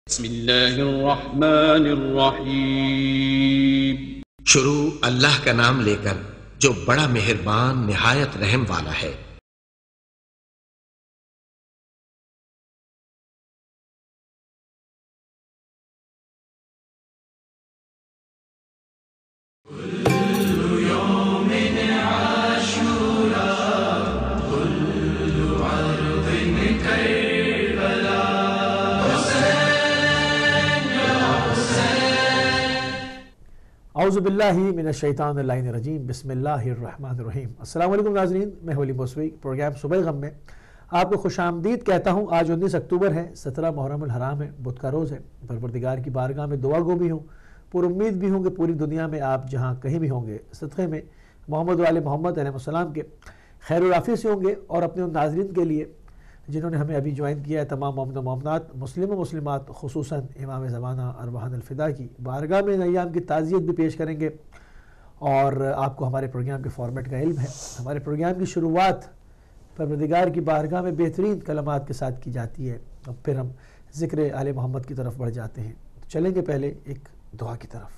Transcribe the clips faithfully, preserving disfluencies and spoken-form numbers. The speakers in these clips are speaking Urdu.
बिस्मिल्लाहिर्रहमानिर्रहीम। शुरू अल्लाह का नाम लेकर जो बड़ा मेहरबान निहायत रहम वाला है। औज़ुबिल्लाहि मिनश्शैतानिर्रजीम बिस्मिल्लाहिर्रहमानिर्रहीम। अस्सलाम वालेकुम नाज़रीन, मैं वली मौसवी प्रोग्राम सुबह गम में आपको खुशामदीद कहता हूँ। आज उन्नीस अक्टूबर है, सत्रह मुहर्रम अल हराम है, बुध का रोज़ है। परवरदिगार की बारगाह में दुआ गो भी हूँ, पुर उम्मीद भी हूँ कि पूरी दुनिया में आप जहाँ कहीं भी होंगे सदक़े में मोहम्मद वाले मोहम्मद अलैहिस्सलाम के खैर वाफ़ी से होंगे। और अपने उन नाज़रीन के लिए जिन्होंने हमें अभी ज्वाइन किया है, तमाम मोमिन मोमिनात मुस्लिम मुस्लिमात, खुसूसन इमाम ज़माना अरवाहन अल-फ़िदा की बारगाह में अय्याम की ताज़ियत भी पेश करेंगे। और आपको हमारे प्रोग्राम के फॉर्मेट का इल्म है। हमारे प्रोग्राम की शुरुआत परवरदिगार की बारगाह में बेहतरीन कलमात के साथ की जाती है, और फिर हम ज़िक्र आले मोहम्मद की तरफ बढ़ जाते हैं। तो चलेंगे पहले एक दुआ की तरफ।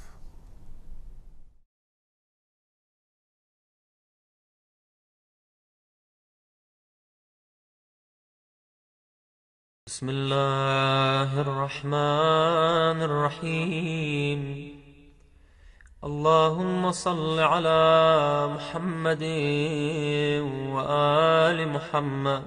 बिस्मिल्लाहिर्रहमानिर्रहीम। अल्लाहुम्मा सल्लि अला मुहम्मदिन व आलि मुहम्मद।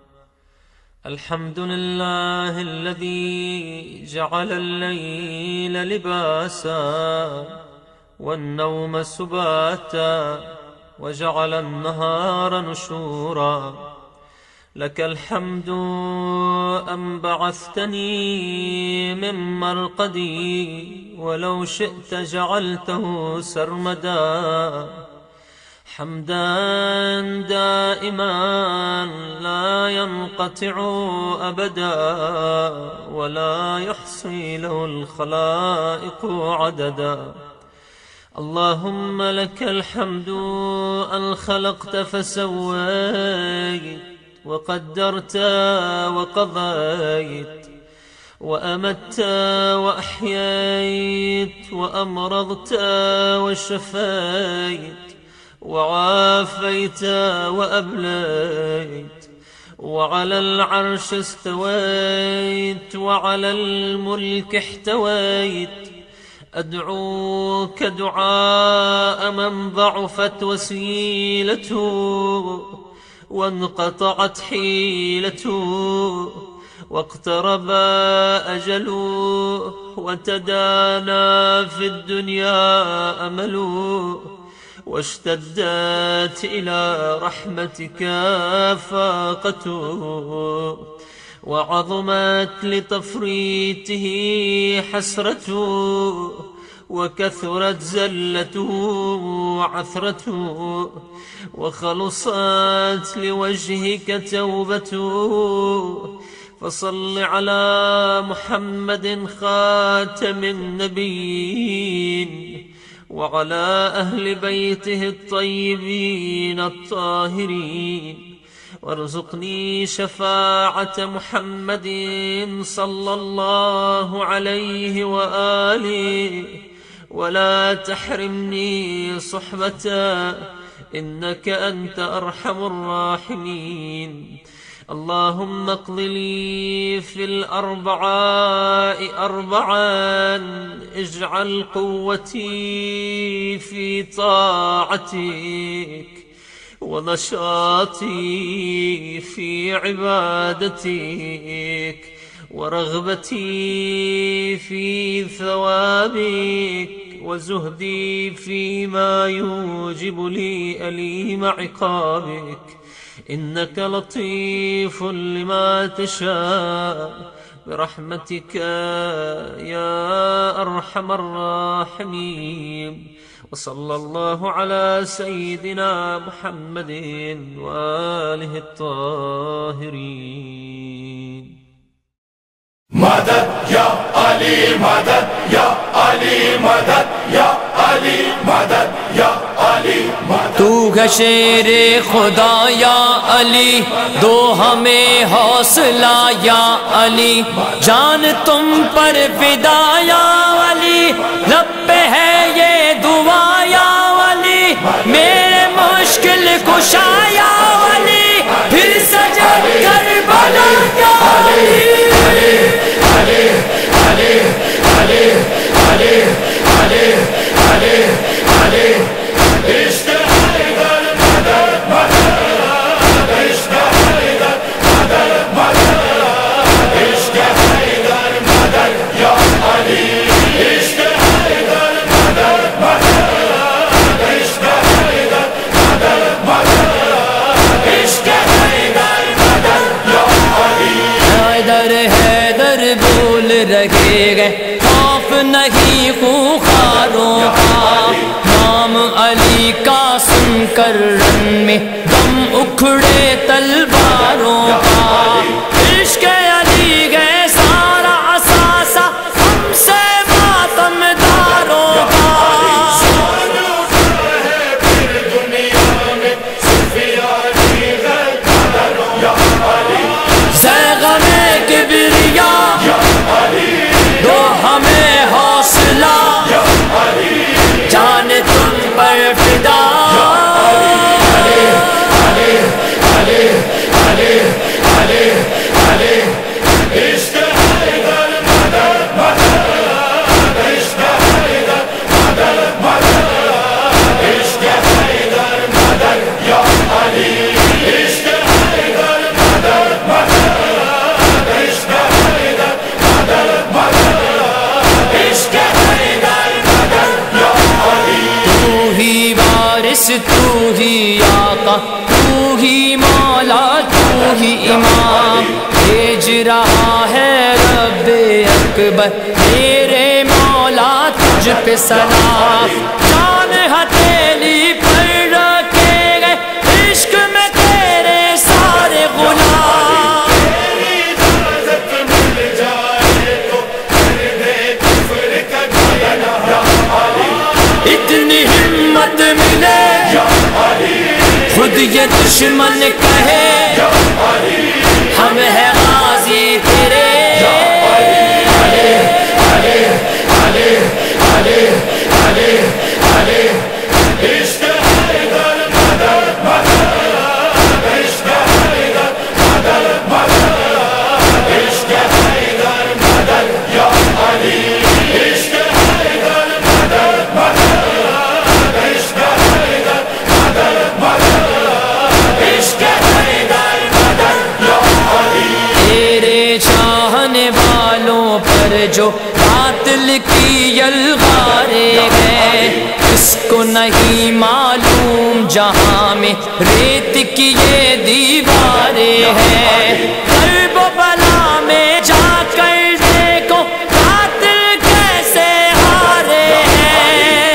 अल्हम्दुलिल्लाहिल्लज़ी जअलल लैला लिबासा वन्नौमा सुबाता व जअलन नहारा नुशूरा। लकल हम्दु अम बअस्तनी मिन मरक़दी वलौ शिअत जअलतहु सरमदा। हम्दन दाइमन ला यन्क़तिअ अबदा वला युहसी लहुल ख़लाइक़ु अददा। अल्लाहुम्मा लकल हम्दु अन ख़लक़त फसव्वयत وقدرت وقضيت وأمت وأحييت وأمرضت وشفيت وعافيت وأبليت وعلى العرش استويت وعلى الملك احتويت. أدعوك دعاء من ضعفت وسيلته وانقطعت حيلته واقترب أجله وتدانى في الدنيا أمله واشتدت إلى رحمتك فاقته وعظمت لتفريطه حسرته وكثرت زلته وعثرته وخلصت لوجهك توبته. فصل على محمد خاتم النبيين وعلى أهل بيته الطيبين الطاهرين وارزقني شفاعة محمد صلى الله عليه وآله ولا تحرمني صحبته إنك أنت أرحم الراحمين. اللهم اقض لي في الأربعاء أربعا اجعل قوتي في طاعتك ونشاطي في عبادتك ورغبتي في ثوابك وزهدي فيما يوجب لي أليم عقابك. إنك لطيف لما تشاء برحمتك يا أرحم الراحمين. وصلى الله على سيدنا محمد وآله الطاهرين. مدد يا علي مدد يا علي مدد يا علي مدد يا علي مدد. तू ہے شیر خدا یا علی، دو ہمیں حوصلہ یا علی، جان تم پر فدا یا علی، لب پہ ہے یہ دعا یا علی، میرے مشکل کشا یا علی، پھر سجد کربلا یا علی۔ علی علی علی علی علی علی علی علی عشق حیدر مدد مدد، عشق حیدر مدد مدد، عشق حیدر مدد یا علی، عشق حیدر مدد مدد، عشق حیدر مدد مدد، عشق حیدر مدد یا علی۔ حیدر حیدر بول رہے گئے، خوف نہیں خوخاروں کا، نام علی کا سن کر رن میں دم اکھڑے تلواروں کا، عشق علی گئے سارا اثاثہ ہم سے ماتم داروں کا، زیغم کبریا دو ہمیں حوصلہ، جان تم پر فدا، علی علی علی علی علی علی، عشق حیدر مدد مدد، عشق حیدر مدد مدد، عشق حیدر مدد یا علی، عشق حیدر مدد مدد، عشق حیدر مدد مدد، عشق حیدر مدد یا علی۔ تو ہی وارث، تو ہی آقا، تو ہی مولا، تو ہی امام، بھیج رہا ہے رب اکبر میرے مولا تجھ پہ سلام، جان ہتھیلی پر رکھے گئے عشق میں تیرے سارے غلام، اتنی ہمت ملے خود یہ دشمن کہے ہم ہے غازی تیرے، علی علی علی علی علی علی، عشق حیدر مدد مدد، عشق حیدر مدد مدد، عشق حیدر مدد یا علی، عشق حیدر مدد مدد، عشق حیدر مدد مدد، عشق حیدر مدد یا علی۔ تیرے چاہنے والوں پر جو باطل کی یلغاریں ہیں، اس کو نہیں معلوم جہاں میں ریت کی یہ دیواریں ہیں، کرب و بلا میں جا کر دیکھو باطل کیسے ہارے ہیں،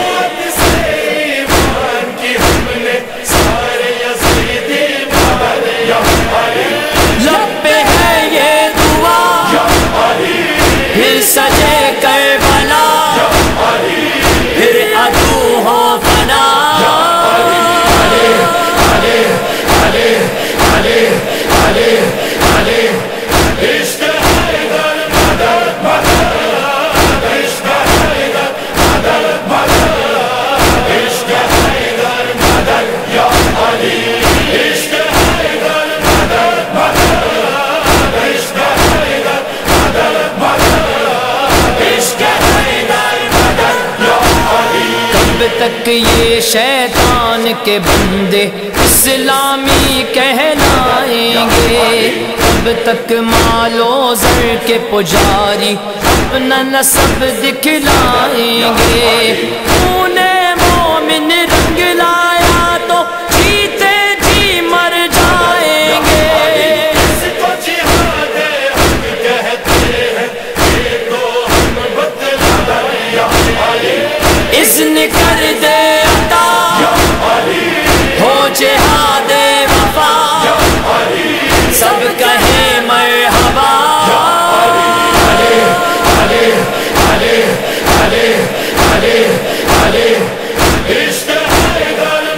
لب پہ ہے یہ دعا پھر سجے کربلا، پھر عدو ہو فنا، علی علی علی علی علی علی، عشق حیدر مدد مدد، عشق حیدر مدد مدد، عشق حیدر مدد یا علی، عشق حیدر مدد مدد، عشق حیدر مدد مدد، عشق حیدر مدد یا علی۔ کب تک یہ شیطان کے بندے اسلامی کہلائیں گے، کب تک مال و زر کے پجاری اپنا نسب دکھلائیں گے، خون مومن رنگ لایا تو جیتے جی مر جائیں گے، اس کو جہاد حق کہتے ہیں یہ تو ہم بتلائیں یا علی، اذن کر دے عطا ہو جہاد وفا، سب کہیں مرحبا، علی علی علی علی علی علی، عشق حیدر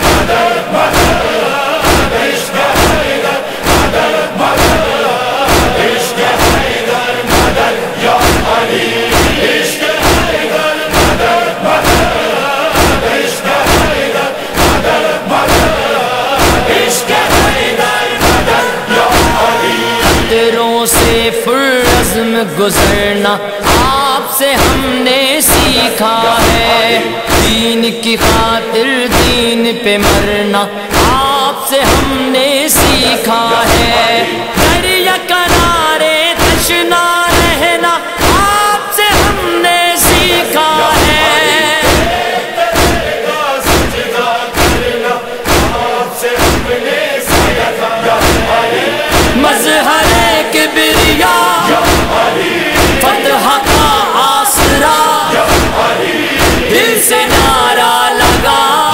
گزرنا آپ سے ہم نے سیکھا ہے، دین کی خاطر دین پہ مرنا آپ سے ہم نے سیکھا ہے، دریا کنارے تشنا رہنا آپ سے ہم نے سیکھا ہے، مظہر کبریاء فتح کا آسرا دل سے نعرہ لگا،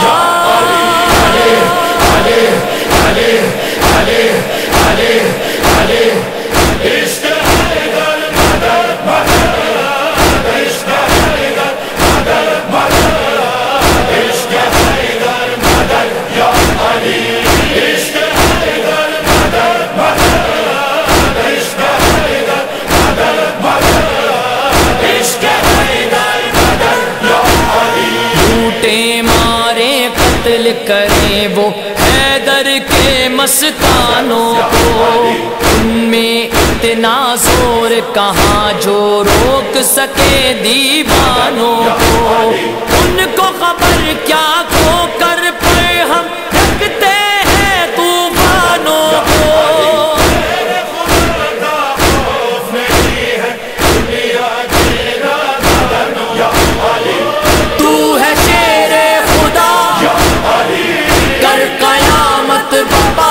قتل کریں وہ حیدر کے مستانوں کو، ان میں اتنا زور کہاں جو روک سکے دیوانوں کو، ان کو خبر کیا کھو کر پر ہم رکھتے ہیں طوفانوں کو، تو ہے شیر خدا کر قیامت بابا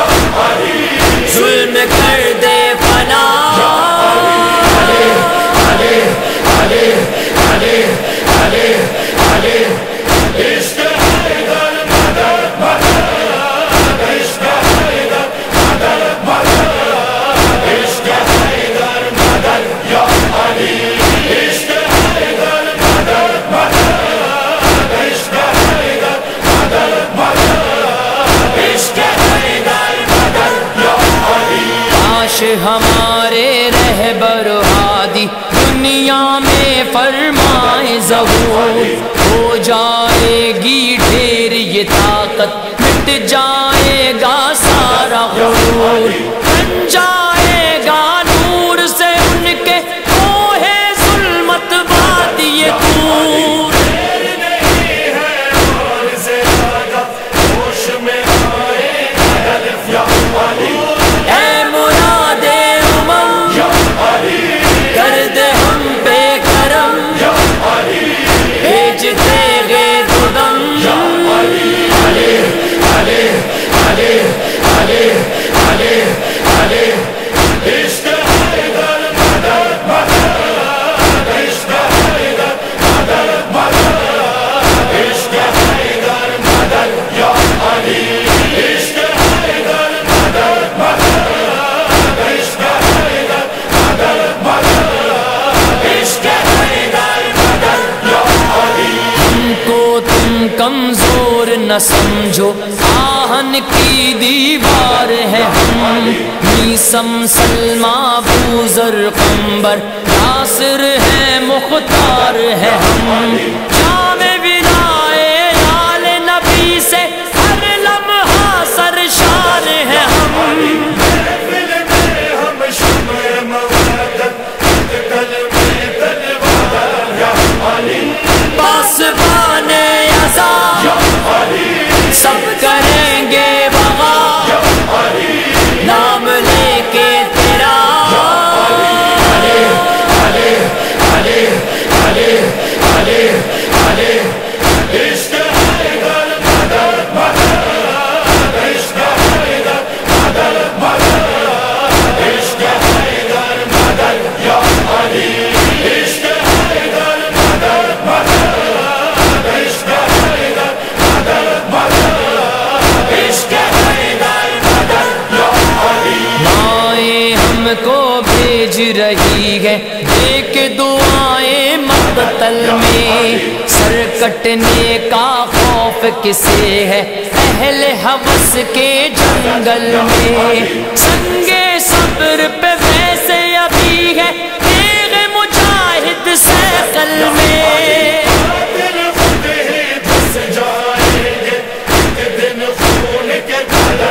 ظلم کر دے فنا، ہمارے رہبر ہادی دنیا میں فرمائے ظہور، ہو جائے گی ڈھیر یہ طاقت مٹ جائے گا سارا غرور، بن جائے گا نور سے ان کے کوہ ظلمت وادی طور، کمزور نہ سمجھو آہن کی دیوار ہے ہم، میسم سلمہ بوذر قمبر یاسر ہے مختار ہے ہم، جام ولائے آل نبی سے ہر لمحہ سرشار ہے ہم، پاسبان سب کریں گے بغا نام لے کے تیرا، کو بھیج رہی ہے دیکھ دعائیں مقتل میں، سر کٹنے کا خوف کسے ہے اہل ہوس کے جنگل میں، سنگے صبر پہ ویسے ابھی ہے تیغ مجاہد سیکل میں،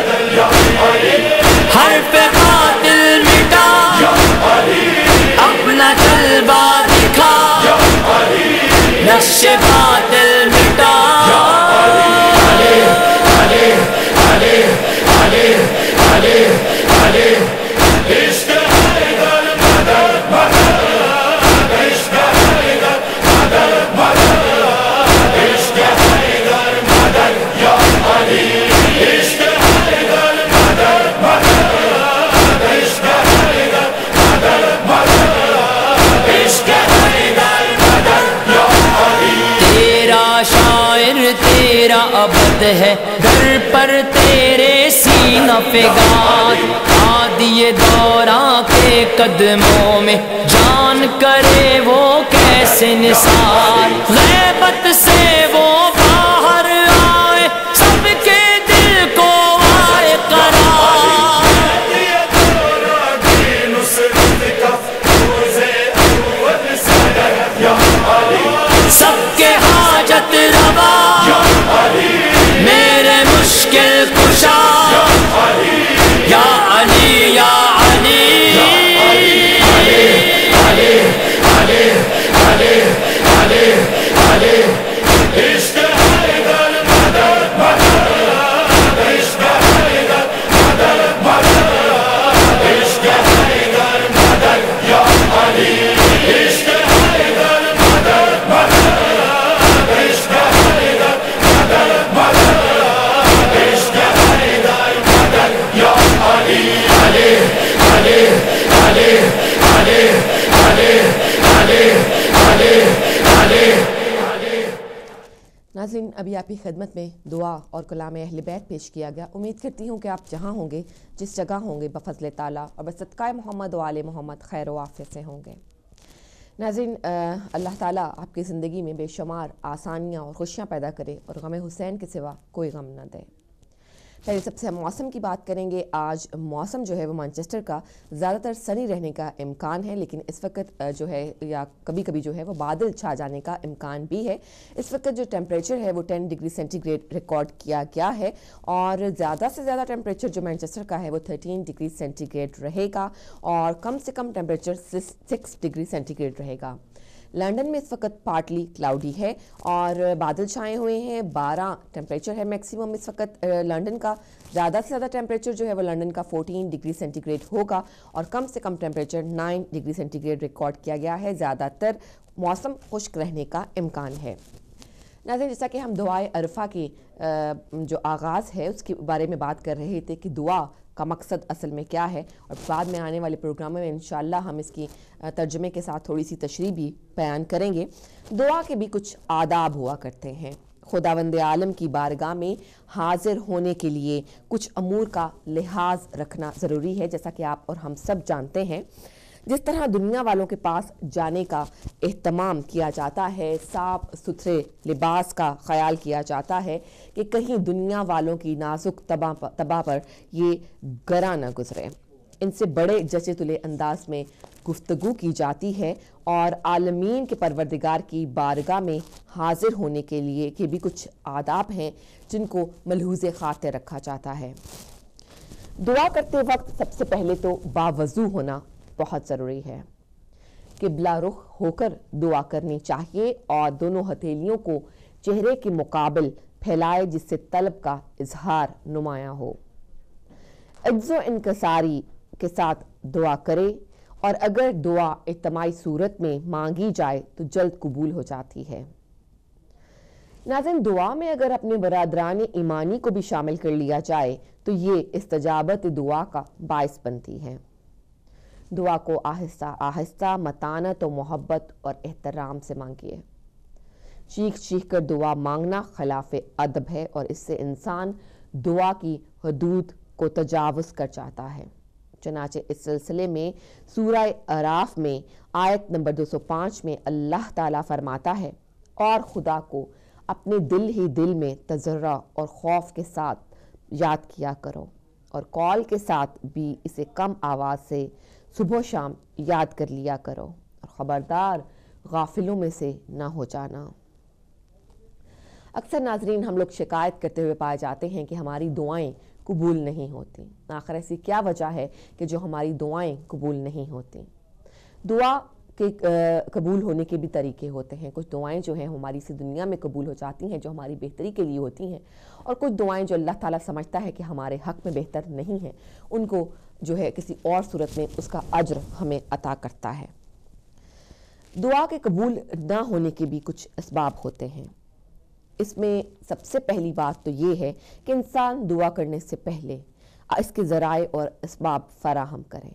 ہر پہ قاتل مٹا اپنا نقش باطل مٹا تیرا ابد ہے در پر تیرے سینہ فگار عادی دوراں کے قدموں میں جان کرے وہ کیسے نثار غیبت سے وہ باہر آئے سب کے دل کو آئے قرار سب کے حاجت روا میرے مشکل کشا یا علی یا علی ناظرین، ابھی آپ کی خدمت میں دعا اور کلام اہل بیت پیش کیا گیا۔ امید کرتی ہوں کہ آپ جہاں ہوں گے، جس جگہ ہوں گے، بفضل تعالیٰ اور بصدقہ محمد و آل محمد خیر و عافیت سے ہوں گے۔ ناظرین، اللہ تعالیٰ آپ کی زندگی میں بے شمار آسانیاں اور خوشیاں پیدا کرے اور غم حسین کے سوا کوئی غم نہ دے۔ پہلے سب سے ہم موسم کی بات کریں گے۔ آج موسم جو ہے وہ مانچسٹر کا زیادہ تر سنی رہنے کا امکان ہے، لیکن اس وقت جو ہے یا کبھی کبھی جو ہے وہ بادل چھا جانے کا امکان بھی ہے۔ اس وقت جو ٹیمپریچر ہے وہ ten degree centigrade record کیا گیا ہے اور زیادہ سے زیادہ ٹیمپریچر جو مانچسٹر کا ہے وہ تھرٹین ڈگری سینٹی گریڈ رہے گا اور کم سے کم temperature six degree centigrade رہے گا۔ لنڈن میں اس وقت پارٹلی کلاؤڈی ہے اور بادل چھائے ہوئے ہیں۔ بارہ ٹیمپریچر ہے میکسیمم اس وقت لنڈن کا۔ زیادہ سے زیادہ ٹیمپریچر جو ہے وہ لنڈن کا فورٹین ڈگری سینٹی گریڈ ہوگا اور کم سے کم temperature nine degree centigrade record کیا گیا ہے۔ زیادہ تر موسم خشک رہنے کا امکان ہے۔ ناظرین، جیسا کہ ہم دعائے عرفہ کی جو آغاز ہے اس کے بارے میں بات کر رہے تھے کہ دعا کا مقصد اصل میں کیا ہے، اور بعد میں آنے والے پروگراموں میں انشاءاللہ ہم اس کی ترجمے کے ساتھ تھوڑی سی تشریح بھی بیان کریں گے۔ دعا کے بھی کچھ آداب ہوا کرتے ہیں۔ خداوند عالم کی بارگاہ میں حاضر ہونے کے لیے کچھ امور کا لحاظ رکھنا ضروری ہے، جیسا کہ آپ اور ہم سب جانتے ہیں۔ جس طرح دنیا والوں کے پاس جانے کا اہتمام کیا جاتا ہے، صاف ستھرے لباس کا خیال کیا جاتا ہے کہ کہیں دنیا والوں کی نازک طبع پر یہ گراں نہ گزرے، ان سے بڑے جچے تلے انداز میں گفتگو کی جاتی ہے اور عالمین کے پروردگار کی بارگاہ میں حاضر ہونے کے لیے کہ بھی کچھ آداب ہیں جن کو ملحوظ خاطر رکھا جاتا ہے۔ دعا کرتے وقت سب سے پہلے تو باوضو ہونا بہت ضروری ہے۔ قبلہ رخ ہو کر دعا کرنی چاہیے اور دونوں ہتھیلیوں کو چہرے کے مقابل پھیلائے جس سے طلب کا اظہار نمایاں ہو۔ عجز و انکساری کے ساتھ دعا کرے اور اگر دعا اجتماعی صورت میں مانگی جائے تو جلد قبول ہو جاتی ہے۔ ناظرین، دعا میں اگر اپنے برادران ایمانی کو بھی شامل کر لیا جائے تو یہ استجابت دعا کا باعث بنتی ہے۔ دعا کو آہستہ آہستہ متانت و محبت اور احترام سے مانگیے۔ چیخ چیخ کر دعا مانگنا خلاف ادب ہے اور اس سے انسان دعا کی حدود کو تجاوز کر جاتا ہے۔ چنانچہ اس سلسلے میں سورہ اعراف میں آیت نمبر دو سو پانچ میں اللہ تعالیٰ فرماتا ہے، اور خدا کو اپنے دل ہی دل میں تضرع اور خوف کے ساتھ یاد کیا کرو اور قول کے ساتھ بھی اسے کم آواز سے صبح و شام یاد کر لیا کرو اور خبردار غافلوں میں سے نہ ہو جانا۔ اکثر ناظرین ہم لوگ شکایت کرتے ہوئے پائے جاتے ہیں کہ ہماری دعائیں قبول نہیں ہوتی۔ آخر ایسی کیا وجہ ہے کہ جو ہماری دعائیں قبول نہیں ہوتی؟ دعا کے قبول ہونے کے بھی طریقے ہوتے ہیں. کچھ دعائیں جو ہیں ہماری اسی دنیا میں قبول ہو جاتی ہیں جو ہماری بہتری کے لیے ہوتی ہیں, اور کچھ دعائیں جو اللہ تعالیٰ سمجھتا ہے کہ ہمارے حق میں بہتر نہیں ہیں, ان کو جو ہے کسی اور صورت میں اس کا اجر ہمیں عطا کرتا ہے. دعا کے قبول نہ ہونے کے بھی کچھ اسباب ہوتے ہیں. اس میں سب سے پہلی بات تو یہ ہے کہ انسان دعا کرنے سے پہلے اس کے ذرائع اور اسباب فراہم کریں.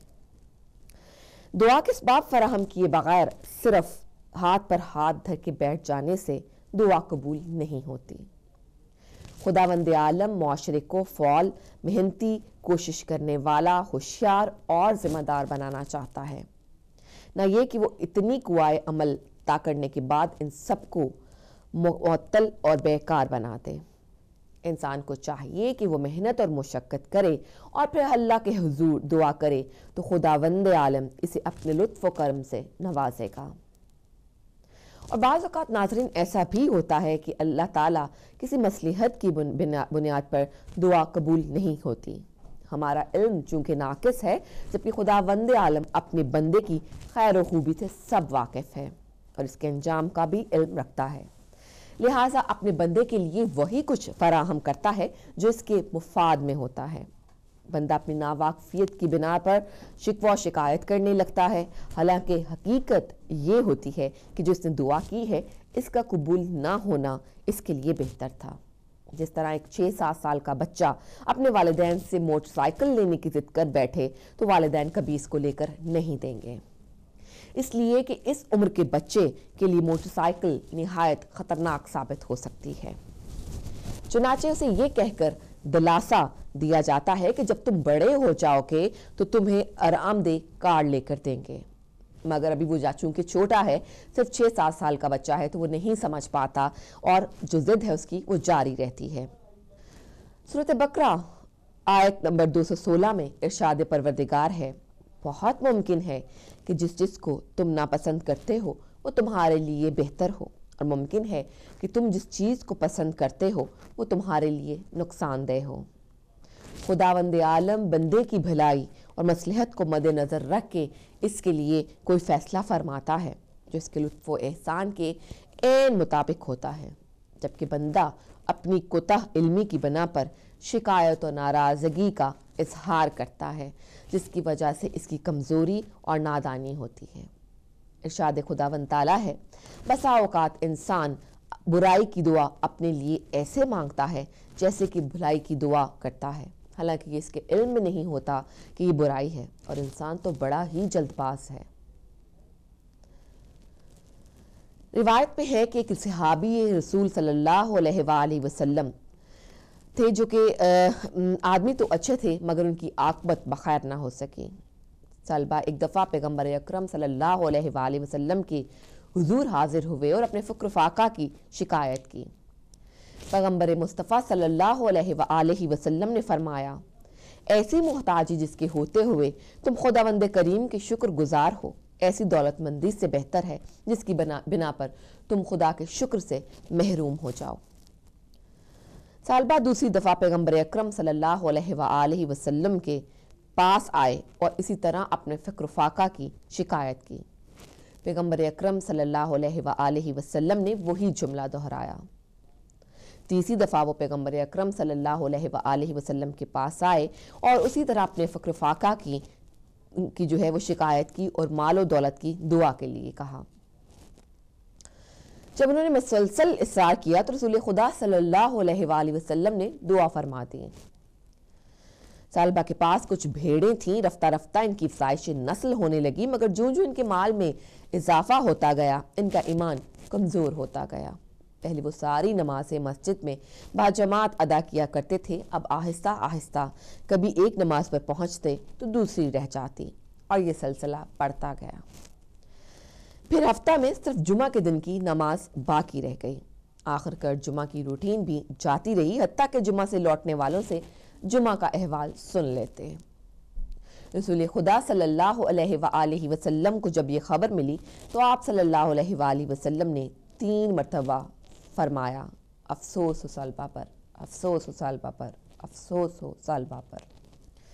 دعا کے اسباب فراہم کیے بغیر صرف ہاتھ پر ہاتھ دھر کے بیٹھ جانے سے دعا قبول نہیں ہوتی. خداوند عالم معاشرے کو فعال, محنتی, کوشش کرنے والا, ہوشیار اور ذمہ دار بنانا چاہتا ہے, نہ یہ کہ وہ اتنی قوائے عمل طے کرنے کے بعد ان سب کو معطل اور بیکار بنا دے. انسان کو چاہیے کہ وہ محنت اور مشقت کرے اور پھر اللہ کے حضور دعا کرے تو خداوند عالم اسے اپنے لطف و کرم سے نوازے گا. اور بعض اوقات ناظرین ایسا بھی ہوتا ہے کہ اللہ تعالیٰ کسی مصلحت کی بنیاد پر دعا قبول نہیں ہوتی. ہمارا علم چونکہ ناقص ہے, جبکہ خداوند عالم اپنے بندے کی خیر و خوبی سے سب واقف ہے اور اس کے انجام کا بھی علم رکھتا ہے. لہٰذا اپنے بندے کے لیے وہی کچھ فراہم کرتا ہے جو اس کے مفاد میں ہوتا ہے. بندہ اپنی ناواقفیت کی بنا پر شکوہ و شکایت کرنے لگتا ہے, حالانکہ حقیقت یہ ہوتی ہے کہ جو اس نے دعا کی ہے اس کا قبول نہ ہونا اس کے لیے بہتر تھا. جس طرح ایک چھ سات سال کا بچہ اپنے والدین سے موٹر سائیکل لینے کی ضد کر بیٹھے تو والدین کبھی اس کو لے کر نہیں دیں گے, اس لیے کہ اس عمر کے بچے کے لیے موٹر سائیکل نہایت خطرناک ثابت ہو سکتی ہے. چنانچہ اسے یہ کہہ کر دلاسا دیا جاتا ہے کہ جب تم بڑے ہو جاؤ گے تو تمہیں آرام دہ کار لے کر دیں گے, مگر ابھی وہ چونکہ چھوٹا ہے, صرف چھ سات سال کا بچہ ہے, تو وہ نہیں سمجھ پاتا اور جو ضد ہے اس کی وہ جاری رہتی ہے. سورۃ بقرہ آیت نمبر دو سو سولہ میں ارشاد پروردگار ہے, بہت ممکن ہے کہ جس جس کو تم ناپسند کرتے ہو وہ تمہارے لیے بہتر ہو, اور ممکن ہے کہ تم جس چیز کو پسند کرتے ہو وہ تمہارے لیے نقصان دہ ہو. خداوند عالم بندے کی بھلائی اور مصلحت کو مد نظر رکھ کے اس کے لیے کوئی فیصلہ فرماتا ہے جو اس کے لطف و احسان کے عین مطابق ہوتا ہے, جبکہ بندہ اپنی کوتاہ علمی کی بنا پر شکایت و ناراضگی کا اظہار کرتا ہے, جس کی وجہ سے اس کی کمزوری اور نادانی ہوتی ہے. ارشاد خداوند تعالیٰ ہے, بسا اوقات انسان برائی کی دعا اپنے لیے ایسے مانگتا ہے جیسے کہ بھلائی کی دعا کرتا ہے, حالانکہ یہ اس کے علم میں نہیں ہوتا کہ یہ برائی ہے, اور انسان تو بڑا ہی جلد باز ہے. روایت میں ہے کہ ایک صحابی رسول صلی اللہ علیہ وآلہ وسلم تھے جو کہ آدمی تو اچھے تھے مگر ان کی عاقبت بخیر نہ ہو سکی. طلبہ ایک دفعہ پیغمبر اکرم صلی اللہ علیہ وآلہ وسلم کے حضور حاضر ہوئے اور اپنے فقر فاقہ کی شکایت کی. پیغمبر مصطفیٰ صلی اللہ علیہ وآلہ وسلم نے فرمایا, ایسی محتاجی جس کے ہوتے ہوئے تم خداوند کریم کے شکر گزار ہو, ایسی دولت مندی سے بہتر ہے جس کی بنا, بنا پر تم خدا کے شکر سے محروم ہو جاؤ. سال بعد دوسری دفعہ پیغمبر اکرم صلی اللہ علیہ وآلہ وسلم کے پاس آئے اور اسی طرح اپنے فقر فاقہ کی شکایت کی. پیغمبر اکرم صلی اللہ علیہ وآلہ وسلم نے وہی جملہ دہرایا. تیسری دفعہ وہ پیغمبر اکرم صلی اللہ علیہ وآلہ وسلم کے پاس آئے اور اسی طرح اپنے فقر فاقہ کی کی جو ہے وہ شکایت کی اور مال و دولت کی دعا کے لیے کہا. جب انہوں نے مسلسل اصرار کیا تو رسول خدا صلی اللہ علیہ وآلہ وسلم نے دعا فرما دی. سالبہ کے پاس کچھ بھیڑیں تھیں, رفتہ رفتہ ان کی افزائش نسل ہونے لگی, مگر جو جو ان کے مال میں اضافہ ہوتا گیا ان کا ایمان کمزور ہوتا گیا. پہلے وہ ساری نمازیں مسجد میں باجماعت ادا کیا کرتے تھے, اب آہستہ آہستہ کبھی ایک نماز پر پہنچتے تو دوسری رہ جاتی, اور یہ سلسلہ بڑھتا گیا. پھر ہفتہ میں صرف جمعہ کے دن کی نماز باقی رہ گئی. آخر کر جمعہ کی روٹین بھی جاتی رہی, حتیٰ کہ جمعہ سے لوٹنے والوں سے جمعہ کا احوال سن لیتے. رسول خدا صلی اللہ علیہ وآلہ وسلم کو جب یہ خبر ملی تو آپ صلی اللہ علیہ وآلہ وسلم نے تین مرتبہ فرمایا, افسوس ہو سالبہ پر, افسوس ہو سالبہ پر, افسوس ہو سالبہ پر.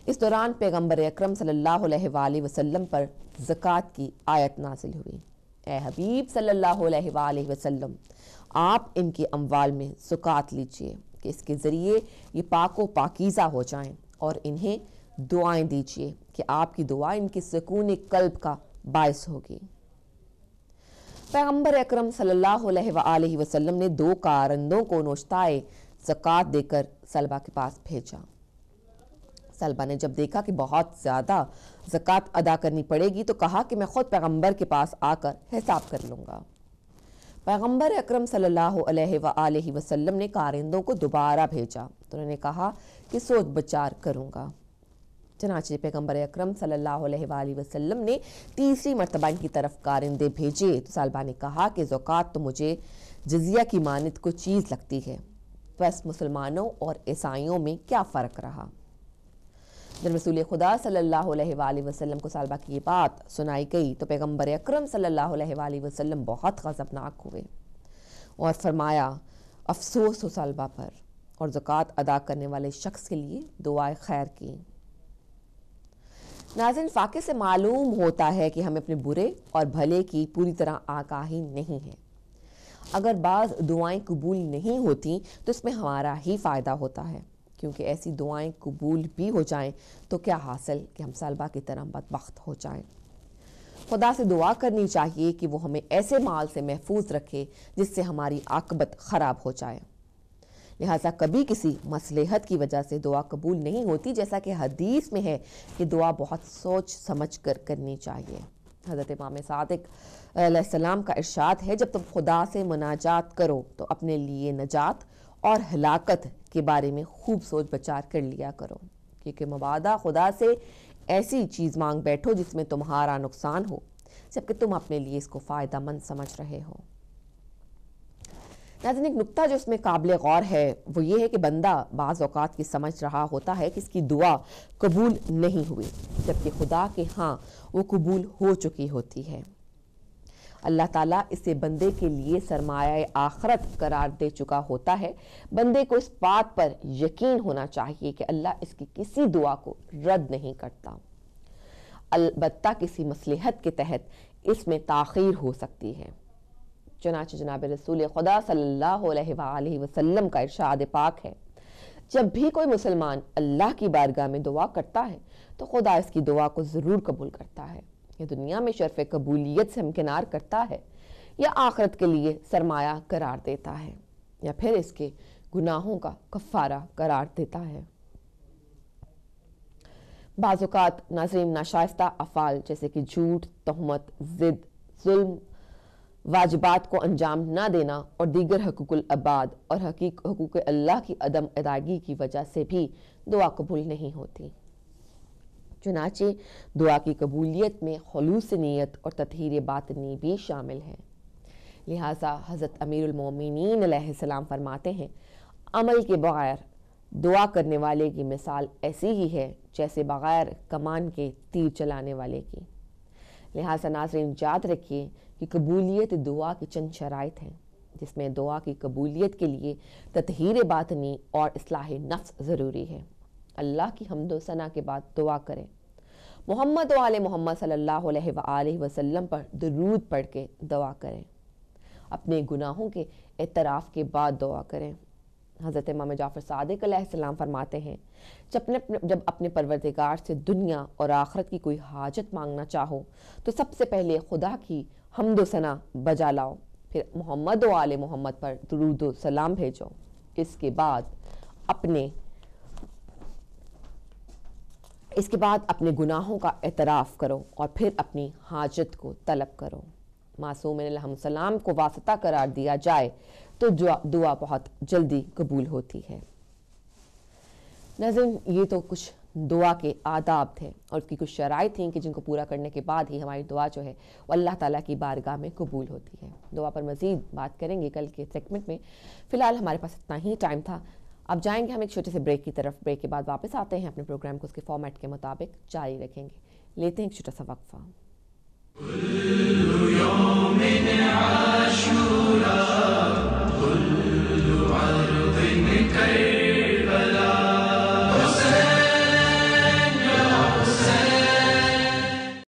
اس دوران پیغمبر اکرم صلی اللہ علیہ وآلہ وسلم پر زکوٰۃ کی آیت نازل ہوئی، اے حبیب صلی اللہ علیہ وآلہ وسلم، آپ ان کے اموال میں زکوٰۃ لیجئے کہ اس کے ذریعے یہ پاک و پاکیزہ ہو جائیں، اور انہیں دعائیں دیجئے کہ آپ کی دعا ان کے سکون قلب کا باعث ہوگی۔ پیغمبر اکرم صلی اللہ علیہ وآلہ وسلم نے دو کارندوں کو نوشتائے زکوٰۃ دے کر سلبہ کے پاس بھیجا۔ سلبہ نے جب دیکھا کہ بہت زیادہ زکوٰۃ ادا کرنی پڑے گی تو کہا کہ میں خود پیغمبر کے پاس آ کر حساب کر لوں گا۔ پیغمبر اکرم صلی اللہ علیہ وآلہ وسلم نے کارندوں کو دوبارہ بھیجا تو انہوں نے کہا کہ سوچ بچار کروں گا۔ چنانچہ پیغمبر اکرم صلی اللہ علیہ وآلہ وسلم نے تیسری مرتبہ ان کی طرف کارندے بھیجے تو سلبہ نے کہا کہ زکوٰۃ تو مجھے جزیہ کی مانند کوئی چیز لگتی ہے، بس مسلمانوں اور عیسائیوں میں کیا فرق رہا۔ جب رسول خدا صلی اللہ علیہ وآلہ وسلم کو سلبہ کی یہ بات سنائی گئی تو پیغمبر اکرم صلی اللہ علیہ وآلہ وسلم بہت غضبناک ہوئے اور فرمایا، افسوس ہو سلبہ پر، اور زکوٰۃ ادا کرنے والے شخص کے لیے دعائے خیر کی۔ ناظرین، واقعے سے معلوم ہوتا ہے کہ ہمیں اپنے برے اور بھلے کی پوری طرح آگاہی نہیں ہے۔ اگر بعض دعائیں قبول نہیں ہوتی تو اس میں ہمارا ہی فائدہ ہوتا ہے، کیونکہ ایسی دعائیں قبول بھی ہو جائیں تو کیا حاصل کہ ہم سلبہ کی طرح بدبخت ہو جائیں۔ خدا سے دعا کرنی چاہیے کہ وہ ہمیں ایسے مال سے محفوظ رکھے جس سے ہماری عاقبت خراب ہو جائے۔ لہٰذا کبھی کسی مصلحت کی وجہ سے دعا قبول نہیں ہوتی، جیسا کہ حدیث میں ہے کہ دعا بہت سوچ سمجھ کر کرنی چاہیے۔ حضرت امام صادق علیہ السلام کا ارشاد ہے، جب تم خدا سے مناجات کرو تو اپنے لیے نجات اور ہلاکت کے بارے میں خوب سوچ بچار کر لیا کرو، کیونکہ مبادا خدا سے ایسی چیز مانگ بیٹھو جس میں تمہارا نقصان ہو، جبکہ تم اپنے لیے اس کو فائدہ مند سمجھ رہے ہو۔ ناظرین، ایک نکتہ جو اس میں قابل غور ہے وہ یہ ہے کہ بندہ بعض اوقات کی سمجھ رہا ہوتا ہے کہ اس کی دعا قبول نہیں ہوئی، جبکہ خدا کے ہاں وہ قبول ہو چکی ہوتی ہے۔ اللہ تعالیٰ اسے بندے کے لیے سرمایہ آخرت قرار دے چکا ہوتا ہے۔ بندے کو اس بات پر یقین ہونا چاہیے کہ اللہ اس کی کسی دعا کو رد نہیں کرتا، البتہ کسی مصلحت کے تحت اس میں تاخیر ہو سکتی ہے۔ چنانچہ جناب رسول خدا صلی اللہ علیہ وآلہ وسلم کا ارشاد پاک ہے، جب بھی کوئی مسلمان اللہ کی بارگاہ میں دعا کرتا ہے تو خدا اس کی دعا کو ضرور قبول کرتا ہے، یہ دنیا میں شرف قبولیت سے ہمکنار کرتا ہے یا آخرت کے لیے سرمایہ قرار دیتا ہے یا پھر اس کے گناہوں کا کفارہ قرار دیتا ہے۔ بعض اوقات ناظرین، ناشائستہ افعال جیسے کہ جھوٹ، تہمت، ضد، ظلم، واجبات کو انجام نہ دینا اور دیگر حقوق العباد اور حقیق حقوق اللہ کی عدم ادائیگی کی وجہ سے بھی دعا قبول نہیں ہوتی۔ چنانچہ دعا کی قبولیت میں خلوص نیت اور تطہیر باطنی بھی شامل ہے۔ لہٰذا حضرت امیر المومنین علیہ السلام فرماتے ہیں، عمل کے بغیر دعا کرنے والے کی مثال ایسی ہی ہے جیسے بغیر کمان کے تیر چلانے والے کی۔ لہٰذا ناظرین، یاد رکھیے کہ قبولیت دعا کی چند شرائط ہیں، جس میں دعا کی قبولیت کے لیے تطہیر باطنی اور اصلاح نفس ضروری ہے۔ اللہ کی حمد و ثنا کے بعد دعا کریں، محمد و آل محمد صلی اللہ علیہ وآلہ وسلم پر درود پڑھ کے دعا کریں، اپنے گناہوں کے اعتراف کے بعد دعا کریں۔ حضرت امام جعفر صادق علیہ السلام فرماتے ہیں، جب اپنے جب اپنے پروردگار سے دنیا اور آخرت کی کوئی حاجت مانگنا چاہو تو سب سے پہلے خدا کی حمد و ثنا بجا لاؤ، پھر محمد و آل محمد پر درود و سلام بھیجو، اس کے بعد اپنے اس کے بعد اپنے گناہوں کا اعتراف کرو اور پھر اپنی حاجت کو طلب کرو۔ معصوم علیہ السلام کو واسطہ قرار دیا جائے تو دعا بہت جلدی قبول ہوتی ہے۔ ناظرین، یہ تو کچھ دعا کے آداب تھے اور اس کی کچھ شرائط تھیں کہ جن کو پورا کرنے کے بعد ہی ہماری دعا جو ہے وہ اللہ تعالیٰ کی بارگاہ میں قبول ہوتی ہے۔ دعا پر مزید بات کریں گے کل کے سیگمنٹ میں، فی الحال ہمارے پاس اتنا ہی ٹائم تھا۔ اب جائیں گے ہم ایک چھوٹے سے بریک کی طرف، بریک کے بعد واپس آتے ہیں، اپنے پروگرام کو اس کے فارمیٹ کے مطابق جاری رکھیں گے۔ لیتے ہیں ایک چھوٹا سا وقفہ۔